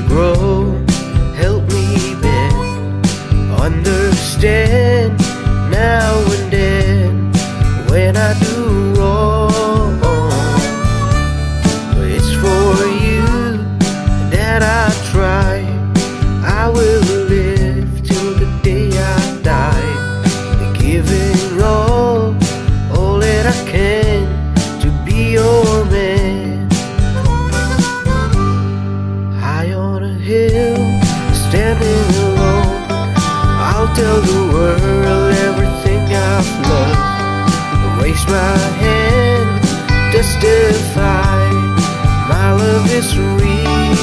grow, help me bend, understand now and then when I do wrong. It's for you that I try. I will live till the day I die, giving all that I can to be your man. High on a hill, standing alone, I'll tell the world everything I've loved. Raise my hand, testify my love is real.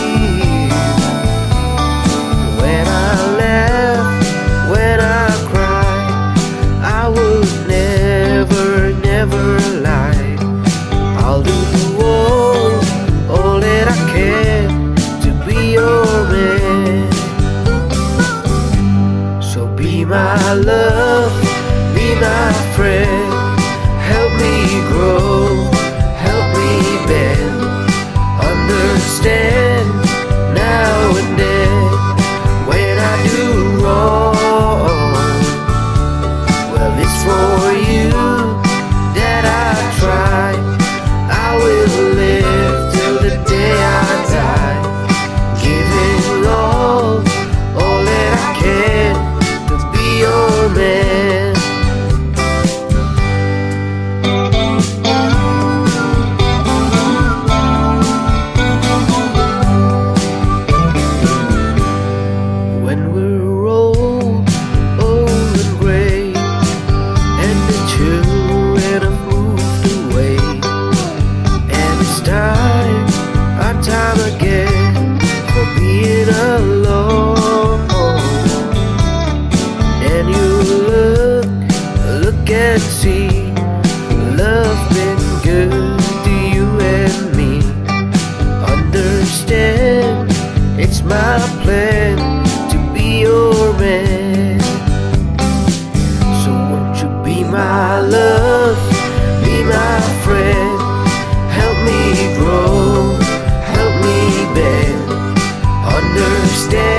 When I laugh, when I cry, I would never, never lie. I'll do all that I can to be your man. So be my love, be my friend, help me grow, help me bend, understand now and then when I do wrong. Well, it's for you that I try. I will live till the day I die, giving all that I can to be your man. When we're old and gray, and the children have moved away, and it's time, our time again for being alone. And you look and see, love been good to you and me. Understand, it's my plan to be your man. So won't you be my love, be my friend, help me grow, help me bend, understand